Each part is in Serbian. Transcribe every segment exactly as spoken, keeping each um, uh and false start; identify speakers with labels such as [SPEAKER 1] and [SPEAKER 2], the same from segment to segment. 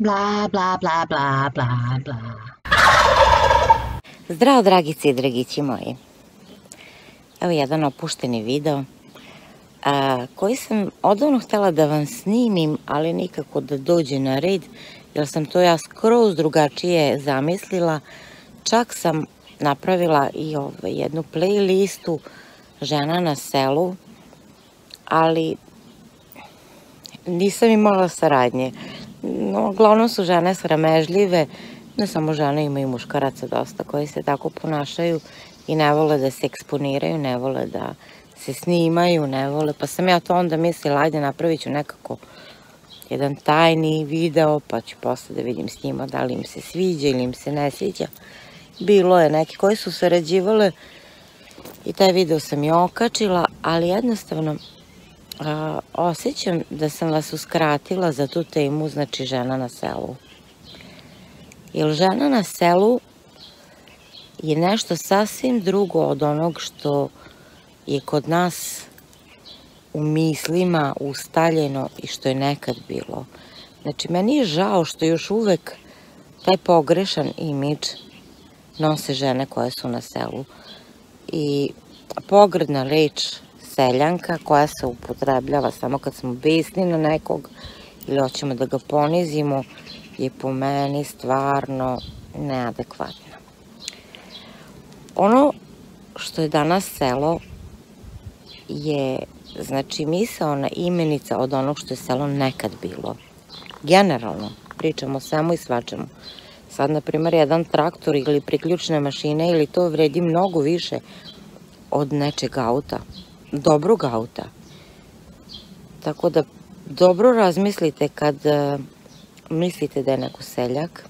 [SPEAKER 1] Bla, bla, bla, bla, bla, bla.
[SPEAKER 2] Zdravo, dragici i dragići moji. Evo jedan opušteni video a, koji sam odavno htjela da vam snimim, ali nikako da dođe na red, jer sam to ja skroz drugačije zamislila. Čak sam napravila i ovaj, jednu playlistu žena na selu, ali nisam imala saradnje. No, uglavnom su žene sramežljive, ne samo žene, ima i muškaraca dosta koji se tako ponašaju i ne vole da se eksponiraju, ne vole da se snimaju, ne vole, pa sam ja to onda mislila, ajde napravit ću nekako jedan tajni video, pa ću posle da vidim s njima da li im se sviđa ili im se ne sviđa. Bilo je neki koji su sarađivale i taj video sam i okačila, ali jednostavno a, osjećam da sam vas uskratila za tu temu, znači žena na selu. Jer žena na selu je nešto sasvim drugo od onog što je kod nas u mislima ustaljeno i što je nekad bilo. Znači, meni je žao što još uvek taj pogrešan imidž nose žene koje su na selu. I pogrdna reč seljanka koja se upotrebljava samo kad smo besni na nekog ili hoćemo da ga ponizimo je po meni stvarno neadekvatna. Ono što je danas selo je, znači, misaona imenica od onog što je selo nekad bilo. Generalno, pričamo o svemu i svačemu. Sad, na primjer, jedan traktor ili priključne mašine ili to vredi mnogo više od nečeg auta, dobrog auta. Tako da dobro razmislite kad mislite da je neko seljak,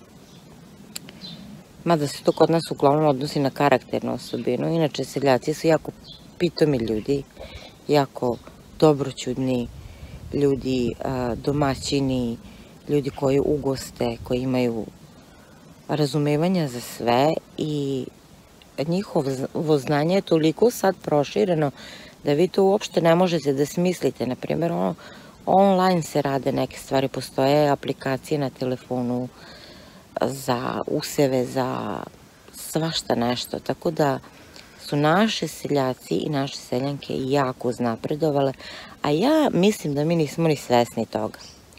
[SPEAKER 2] mada se to kod nas uglavnom odnosi na karakternu osobinu. Inače, seljaci su jako pitomi ljudi, jako dobroćudni ljudi, domaćini, ljudi koji ugoste, koji imaju razumevanja za sve i njihovo znanje je toliko sad prošireno da vi to uopšte ne možete da smislite. Naprimjer, ono, online se rade neke stvari, postoje aplikacije na telefonu za useve, za svašta nešto, tako da su naše seljaci i naše seljanke jako uznapredovale, a ja mislim da mi nismo ni svesni toga.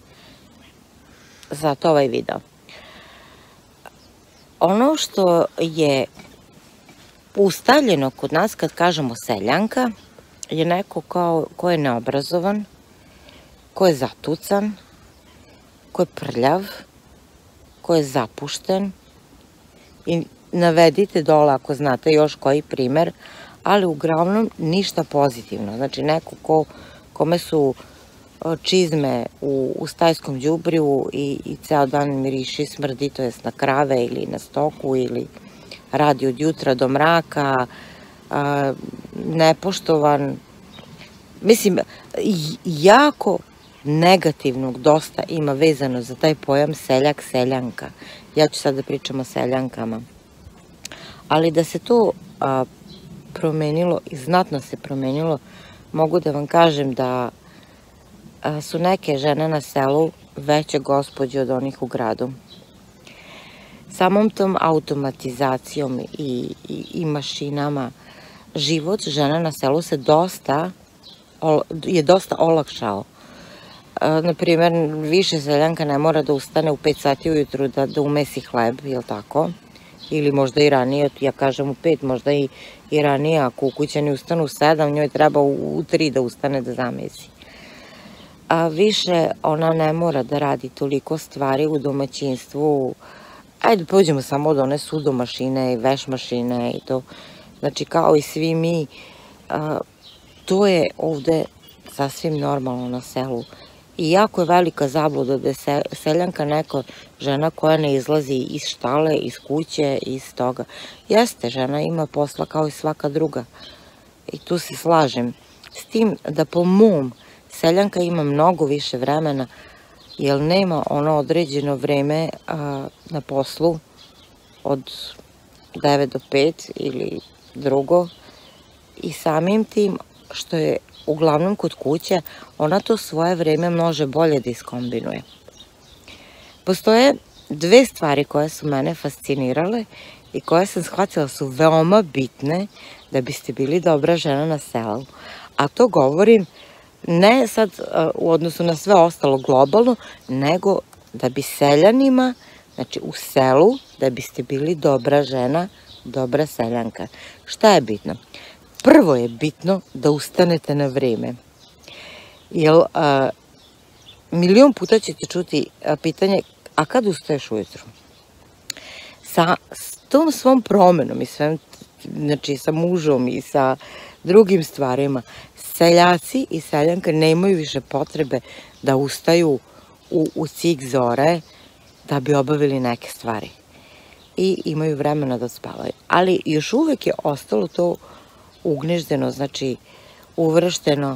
[SPEAKER 2] Zato ovaj video. Ono što je ustaljeno kod nas kad kažemo seljanka je neko kao, ko je neobrazovan, ko je zatucan, ko je prljav, ko je zapušten i navedite dole ako znate još koji primer, ali uglavnom ništa pozitivno. Znači neko ko, kome su čizme u, u stajskom đubrivu i, i ceo dan miriši, smrdi, to jest na krave ili na stoku ili radi od jutra do mraka, a, nepoštovan. Mislim, jako negativnog dosta ima vezano za taj pojam seljak, seljanka. Ja ću sad da pričam o seljankama. Ali da se to a, promenilo i znatno se promenilo, mogu da vam kažem da a, su neke žene na selu veće gospođe od onih u gradu. Samom tom automatizacijom i, i, i mašinama život žena na selu se dosta, je dosta olakšao. Naprimjer, više seljanka ne mora da ustane u pet sati ujutru da, da umesi hleb, jel tako? Ili možda i ranije, ja kažem u pet, možda i, i ranije, ako u kućani ustanu u sedam, njoj treba u, u tri da ustane da zamesi. A više ona ne mora da radi toliko stvari u domaćinstvu. Ajde, pođemo samo od one sudo mašine i veš mašine i to. Znači, kao i svi mi, a, to je ovde sasvim normalno na selu. I jako je velika zabluda da je seljanka neka žena koja ne izlazi iz štale, iz kuće, iz toga. Jeste, žena ima posla kao i svaka druga. I tu se slažem. S tim da po mom seljanka ima mnogo više vremena, jer nema ono određeno vreme a, na poslu od devet do pet ili drugo. I samim tim što je uglavnom kod kuće, ona to svoje vreme može bolje da iskombinuje. Postoje dve stvari koje su mene fascinirale i koje sam shvatila su veoma bitne da biste bili dobra žena na selu. A to govorim ne sad u odnosu na sve ostalo globalno, nego da bi seljanima, znači u selu, da biste bili dobra žena, dobra seljanka. Šta je bitno? Prvo je bitno da ustanete na vreme. Jer a, milion puta ćete čuti a, pitanje, a kad ustaješ ujutru? Sa tom svom promenom i svem, znači sa mužom i sa drugim stvarima, seljaci i seljanke nemaju više potrebe da ustaju u, u cik zore da bi obavili neke stvari. I imaju vremena da spavaju. Ali još uvek je ostalo to ugneždeno, znači uvršteno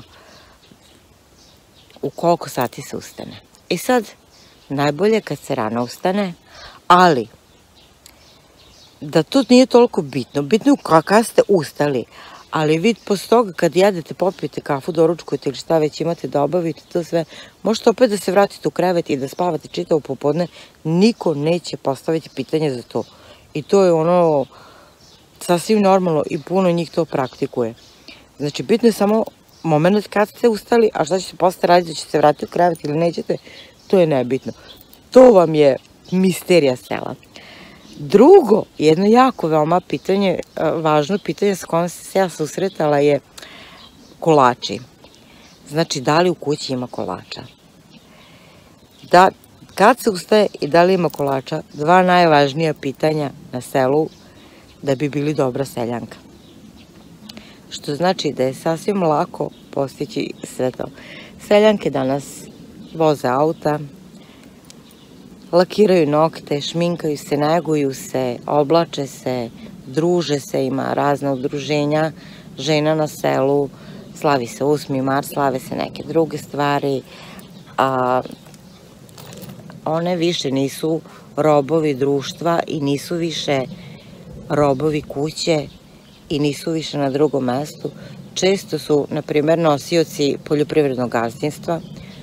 [SPEAKER 2] u koliko sati se ustane. I sad, najbolje kad se rano ustane, ali da to nije toliko bitno. Bitno je kada ste ustali, ali vi posle toga kad jedete, popijete kafu, doručkujete ili šta već imate da obavite to sve, možete opet da se vratite u krevet i da spavate čitavo popodne, niko neće postaviti pitanje za to. I to je ono sasvim normalno i puno njih to praktikuje. Znači, bitno je samo moment kad ste ustali, a šta ćete posle raditi, da ćete se vratiti u krevet ili nećete, to je nebitno. To vam je misterija sela. Drugo, jedno jako veoma pitanje, važno pitanje s kojom sam se ja susretala je kolači. Znači, da li u kući ima kolača? Da, kad se ustaje i da li ima kolača, dva najvažnija pitanja na selu da bi bili dobra seljanka. Što znači da je sasvim lako postići sve to. Seljanke danas voze auta, lakiraju nokte, šminkaju se, neguju se, oblače se, druže se, ima razna udruženja žena na selu, slavi se osmi mart, slave se neke druge stvari, a one više nisu robovi društva i nisu više robovi kuće i nisu više na drugom mestu. Često su, na primjer, nosioci poljoprivrednog gazdinstva,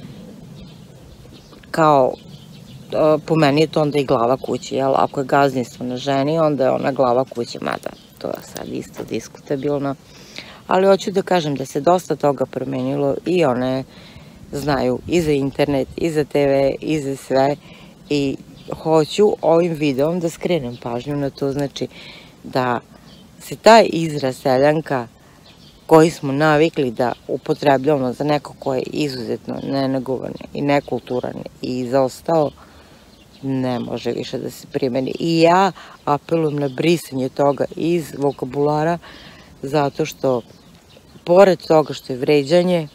[SPEAKER 2] kao po meni je to onda i glava kuće, jel? Ako je gazdinstvo na ženi, onda je ona glava kuće, mada to je sad isto diskutabilno. Ali hoću da kažem da se dosta toga promenilo i one znaju i za internet, i za te ve, i za sve. I hoću ovim videom da skrenem pažnju na to, znači da se taj izraz seljanka koji smo navikli da upotrebljamo za neko ko je izuzetno nenegovan i nekulturan i izostao, ne može više da se primeni. I ja apelujem na brisanje toga iz vokabulara, zato što, pored toga što je vređanje,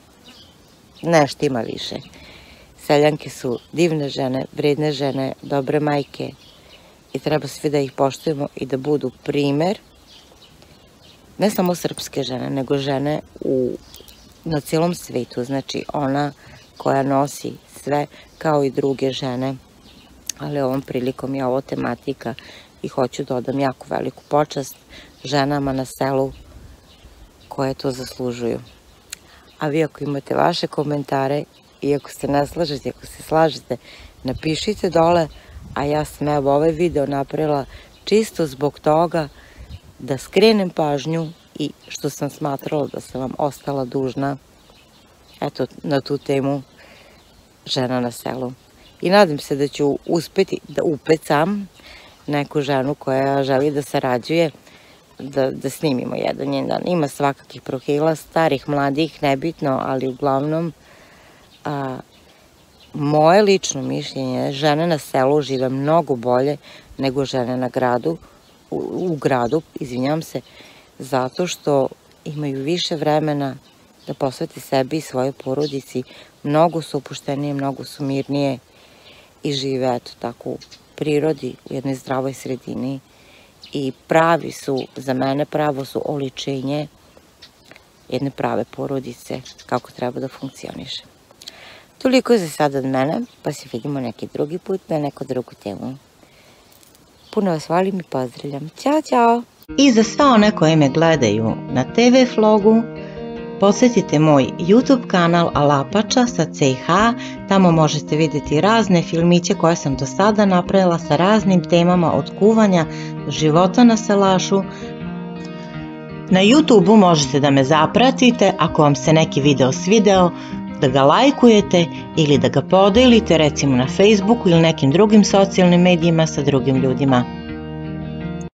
[SPEAKER 2] nešto ima više. Seljanke su divne žene, vredne žene, dobre majke i treba svi da ih poštujemo i da budu primer, ne samo srpske žene, nego žene u, na cijelom svetu. Znači, ona koja nosi sve kao i druge žene. Ali ovom prilikom je ovo tematika i hoću da odam jako veliku počast ženama na selu koje to zaslužuju. A vi ako imate vaše komentare i ako se ne slažete, ako se slažete, napišite dole, a ja sam evo ovaj video napravila čisto zbog toga da skrenem pažnju i što sam smatrala da sam vam ostala dužna, eto, na tu temu žena na selu. I nadam se da ću uspeti da upecam neku ženu koja želi da sarađuje, da, da snimimo jedan jedan. Ima svakakih profila, starih, mladih, nebitno, ali uglavnom a, moje lično mišljenje je žene na selu žive mnogo bolje nego žene na gradu, u, u gradu, izvinjam se, zato što imaju više vremena da posvete sebi i svojoj porodici, mnogo su opuštenije, mnogo su mirnije i žive, eto, tako u prirodi, u jednoj zdravoj sredini i pravi su, za mene pravo su oličenje jedne prave porodice, kako treba da funkcioniše. Toliko je za sada od mene, pa se vidimo neki drugi put na neku drugu temu. Puno vas volim i pozdravljam. Ćao, ćao!
[SPEAKER 1] I za sve one koje me gledaju na te ve Vlogu,
[SPEAKER 2] Posjetite moj YouTube kanal Alapača sa C H, tamo možete vidjeti razne filmiće koje sam do sada napravila sa raznim temama od kuvanja do života na salašu. Na YouTube-u možete da me zapratite ako vam se neki video svideo, da ga lajkujete ili da ga podelite recimo na Facebooku ili nekim drugim socijalnim medijima sa drugim ljudima.